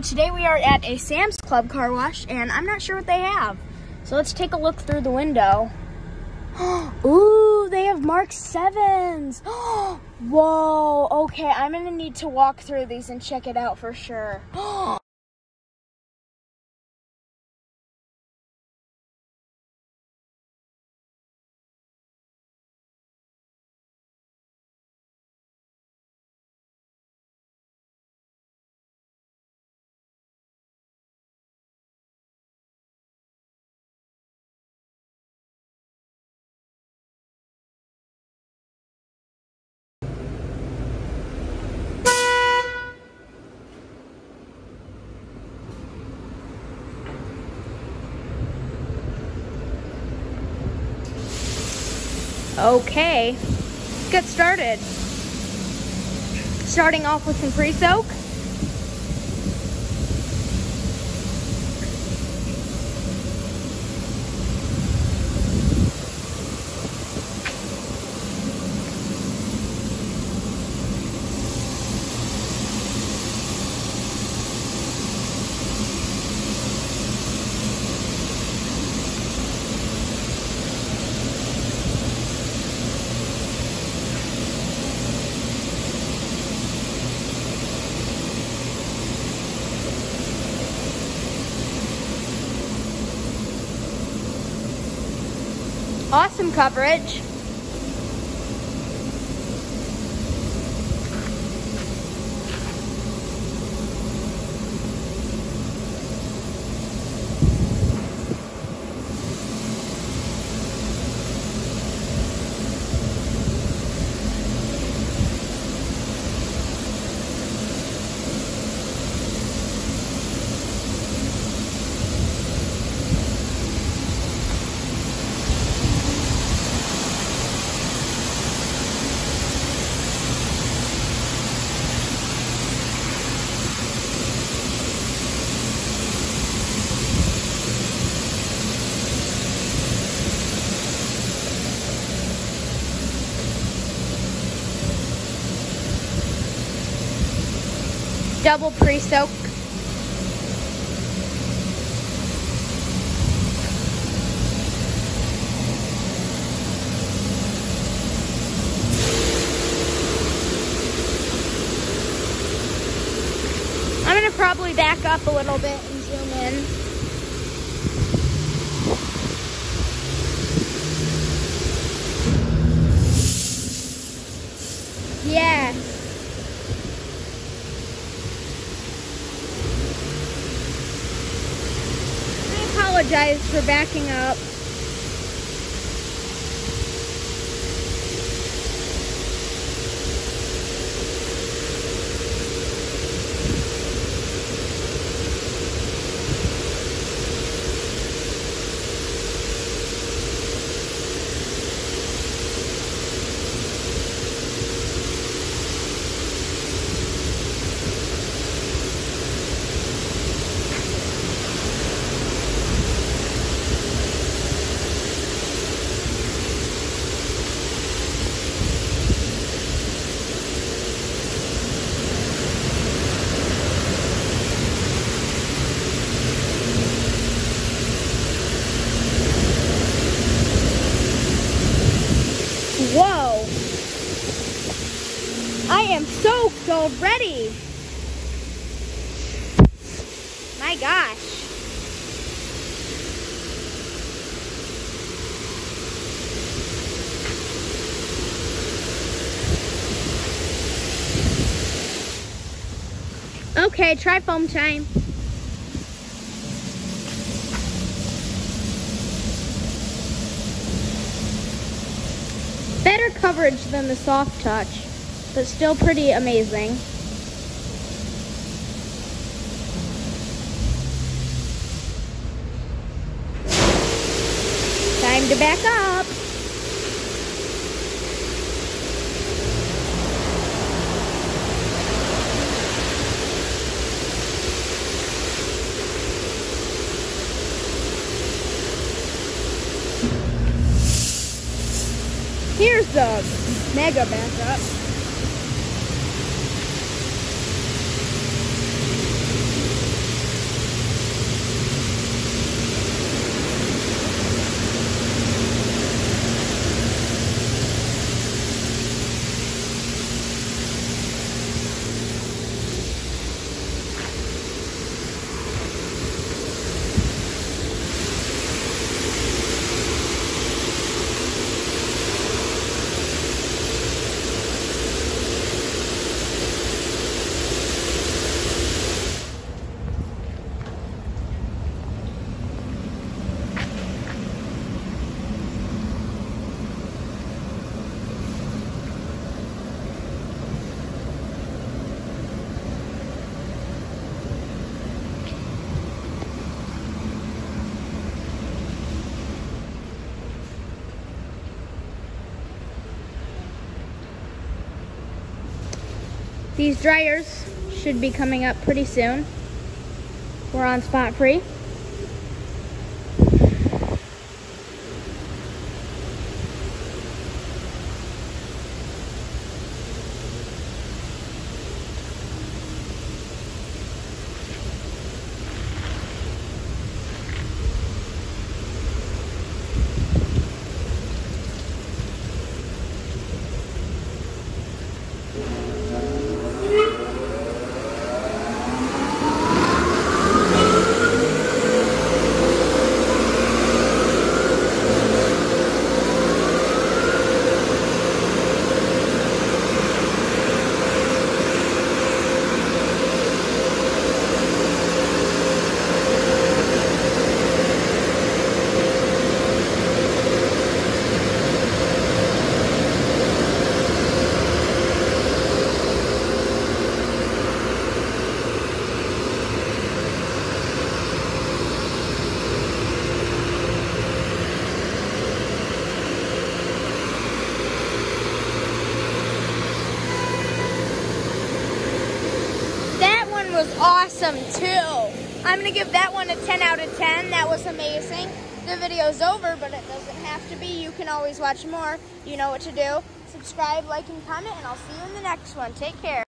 Today we are at a Sam's Club car wash, and I'm not sure what they have. So let's take a look through the window. Ooh, they have Mark 7s. Whoa, okay, I'm gonna need to walk through these and check it out for sure. Okay, let's get started. Starting off with some pre-soak. Awesome coverage. Double pre-soak. I'm gonna probably back up a little bit and zoom in. Yeah. I apologize for backing up. Whoa! I am soaked already! My gosh. Okay, try foam time. Better coverage than the soft touch, but still pretty amazing. Time to back up. Here's the mega backup. These dryers should be coming up pretty soon. We're on spot free. Was awesome too. I'm gonna give that one a 10 out of 10. That was amazing. The video's over, but it doesn't have to be. You can always watch more. You know what to do. Subscribe, like, and comment, and I'll see you in the next one. Take care.